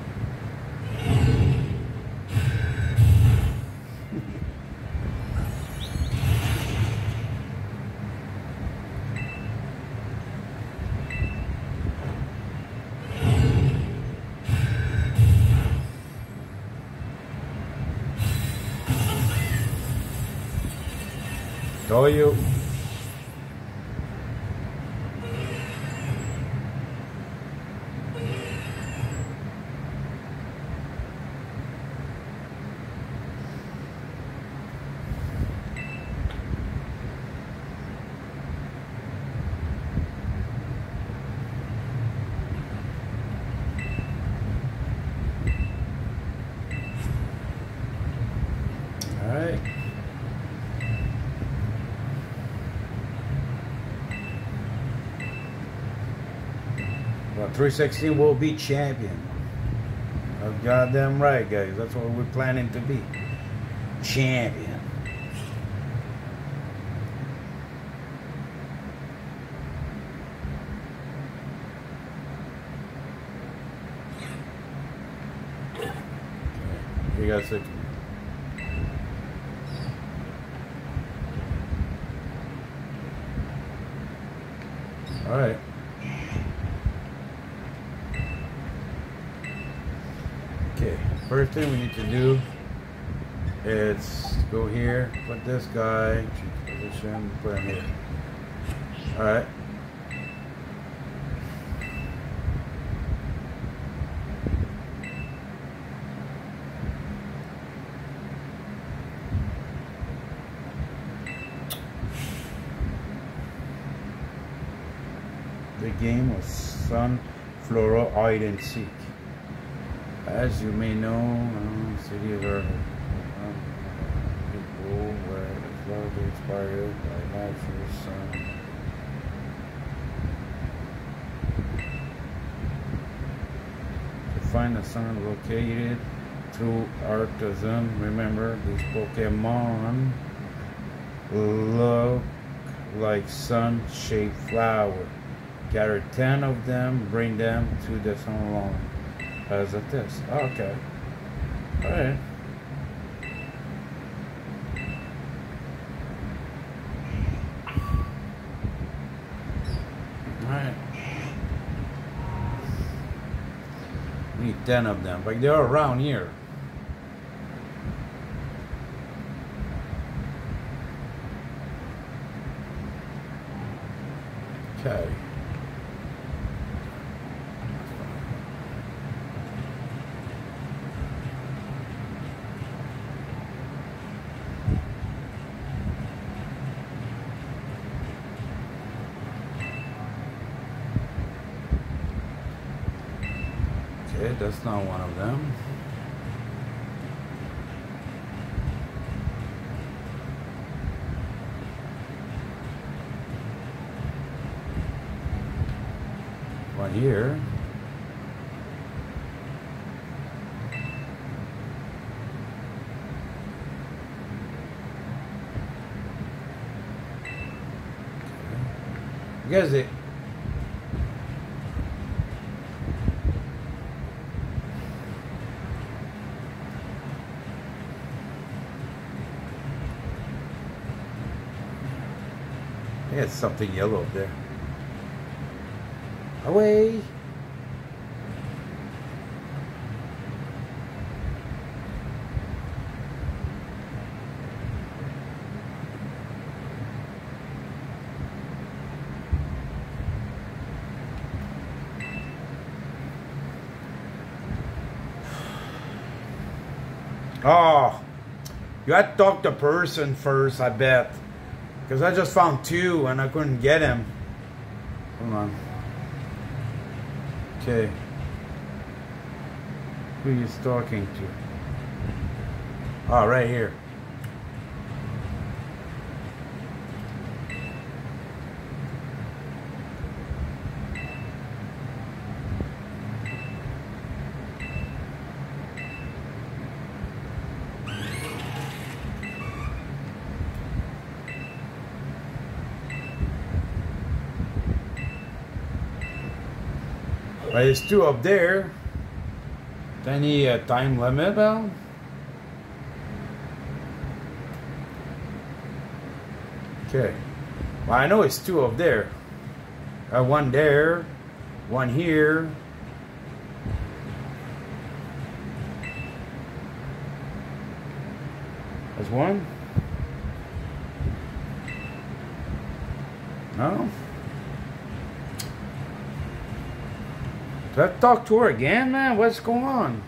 Told you. All right. Well, three sixteen will be champion. That's goddamn right, guys. That's what we're planning to be. Champion. Okay. You got six. All right. Okay, first thing we need to do is go here, put this guy, change position, put him here. Alright. The game was Sun Flora Hide and Seek. As you may know, uh, cities are uh, people where it's largely inspired by natural sun. To find the sun located Through artisan, remember these Pokemon look like sun-shaped flower. Gather ten of them, bring them to the sun lawn. As a test. Okay. Alright. Alright. Need ten of them. Like they're around here. Okay. Okay, that's not one of them. One here. Okay. Because it There's something yellow up there. Away! Oh, you had to talk to person first, I bet. Because I just found two and I couldn't get him. Hold on. Okay. Who are you talking to? Oh, right here. But there's two up there. Any uh, time limit, Al? Okay. Well, I know it's two up there. Uh, one there, one here. There's one. No. Let's talk to her again, man. What's going on?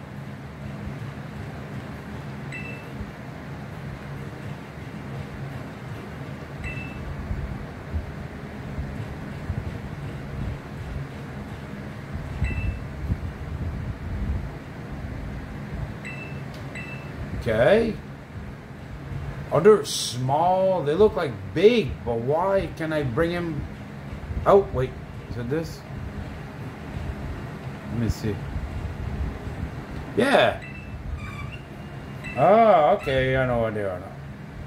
Okay. Oh, they're small. They look like big, but why can I bring him? Oh, wait. Is it this? Let me see. Yeah. Oh, okay. I know what they are now.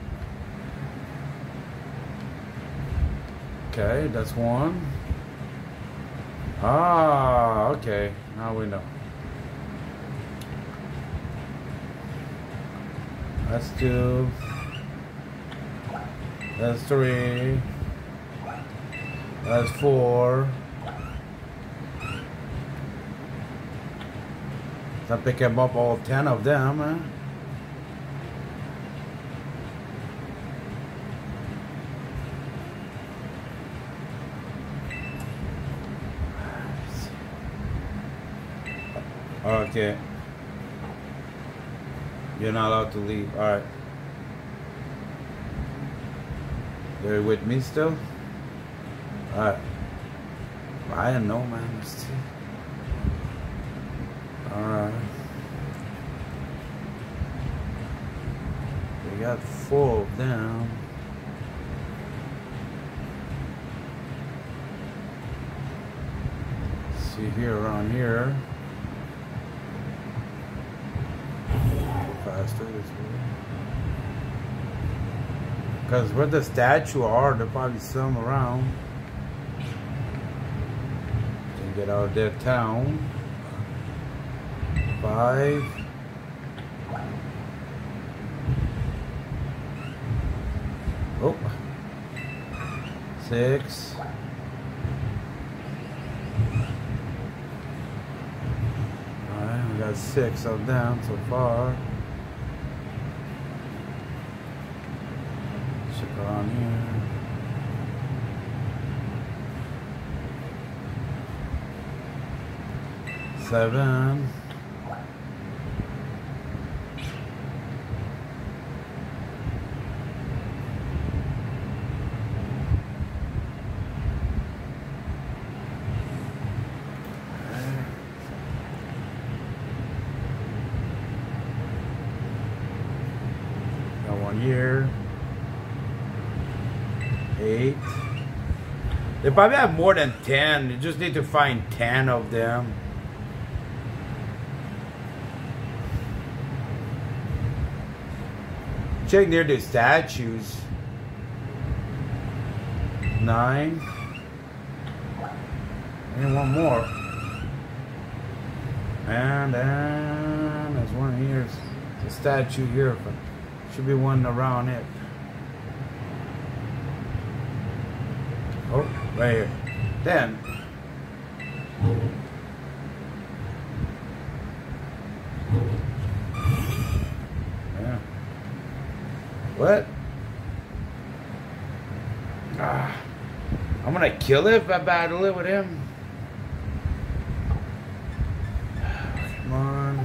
Okay, that's one. Ah, okay. Now we know. That's two. That's three. That's four. I pick him up all ten of them, huh? Okay. You're not allowed to leave. Alright. They're with me still? Alright. I don't know, man. Let's see. Alright. We got four of them. See here, around here. faster this way. Because where the statue are, there'll probably some around. Can get out of their town. Five. Oh. Six. Alright, we got six of them so far. Check around here. Seven. One year. Eight. They probably have more than ten. You just need to find ten of them. Check near the statues. Nine. And one more. And then there's one here. There's a statue here. Should be one around it. Oh, right here. Then. Yeah. What? Ah. I'm gonna kill it if I battle it with him. Come on.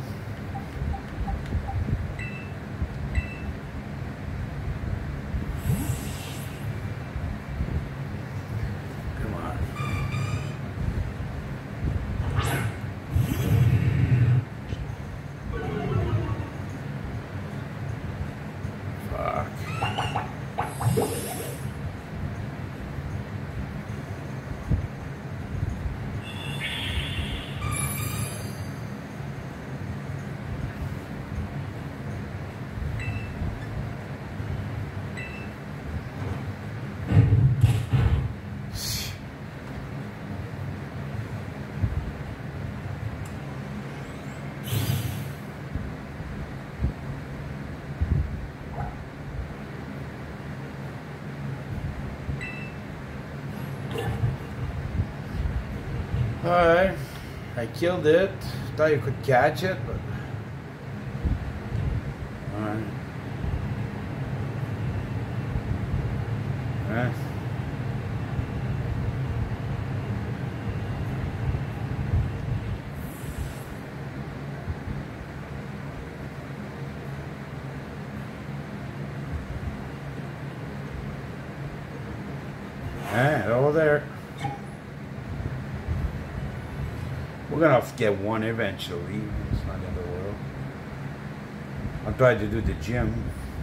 Alright, I killed it. Thought you could catch it, but alright. Alright. Alright, over there. We're gonna get one eventually. It's not in the world. I'll try to do the gym.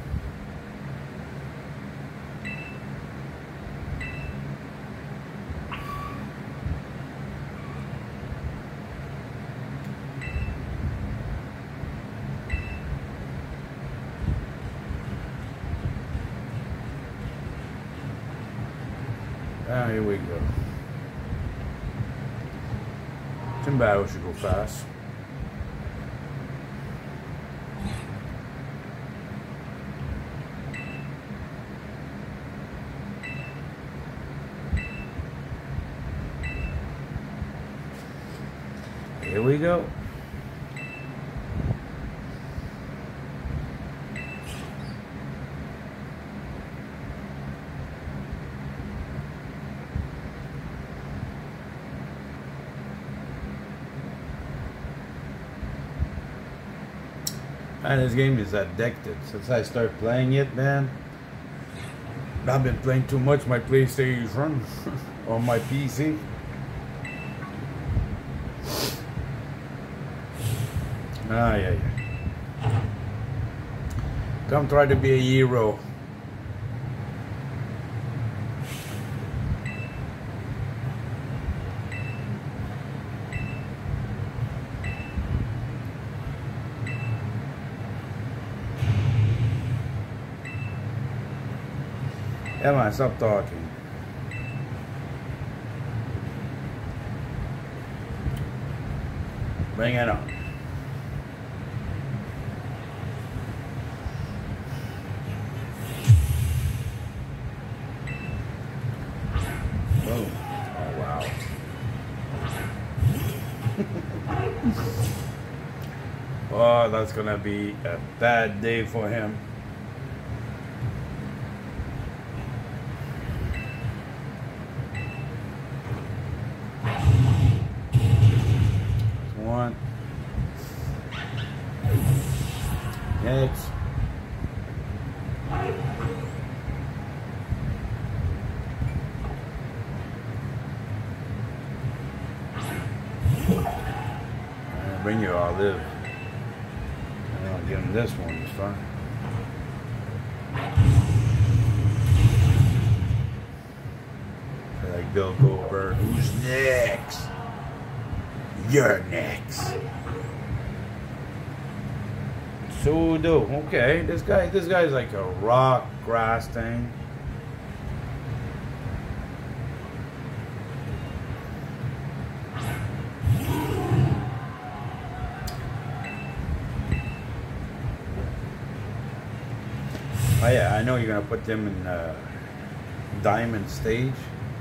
Ah, here we go. Tim Battle should go fast. Here we go. And this game is addicted. Since I started playing it, man, I've been playing too much my PlayStation or my P C. Ah, yeah, yeah. Come try to be a hero. Come on, stop talking. Bring it on. Oh, oh wow. Oh, that's gonna be a bad day for him. One. Next. I'll bring you all this. And I'll give him this one this time. Like Bill Goldberg. Who's next? You're next. So do. Okay, this guy this guy's like a rock grass thing. Oh yeah, I know you're gonna put them in uh, diamond stage.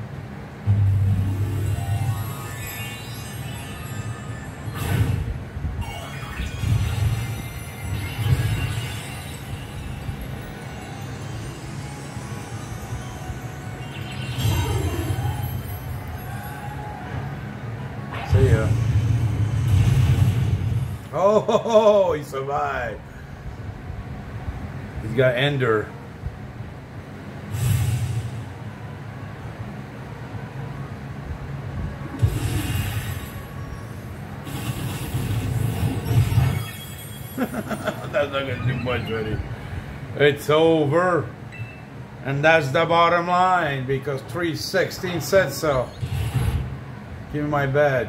See ya. Oh, ho, ho, he survived. He's got Ender. That's not gonna do much, buddy. It's over. And that's the bottom line because three sixteen said so. Give me my badge.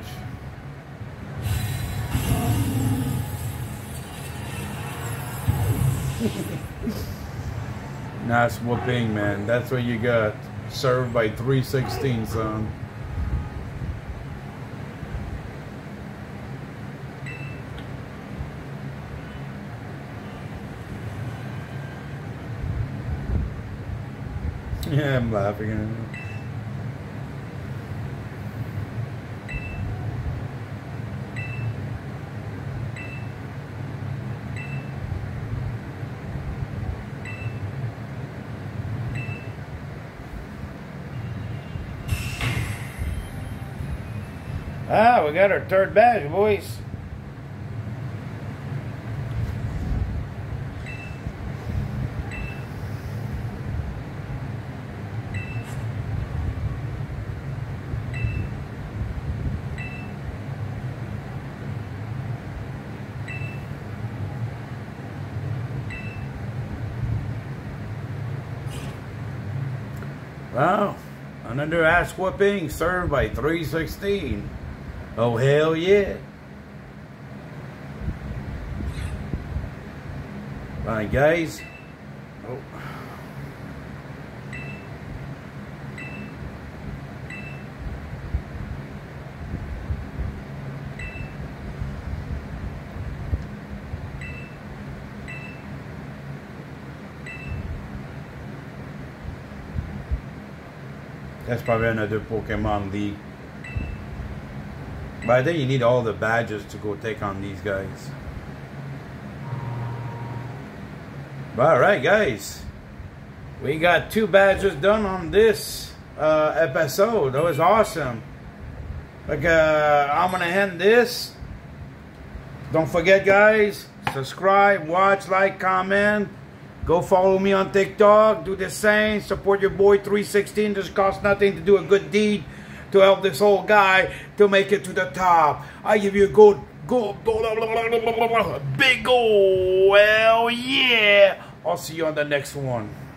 Nice whooping, man. That's what you got. Served by three sixteen, son. Yeah, I'm laughing at him. Ah, we got our third badge, boys. Wow, another ass whooping served by three sixteen. Oh, hell yeah. Alright, guys. Oh. That's probably another Pokemon League. But I think you need all the badges to go take on these guys. But alright, guys. We got two badges done on this uh, episode. That was awesome. Like, uh, I'm going to end this. Don't forget, guys. Subscribe, watch, like, comment. Go follow me on TikTok. Do the same. Support your boy three sixteen. Just costs nothing to do a good deed to help this old guy to make it to the top. I give you a good, good, big goal. Well, yeah. I'll see you on the next one.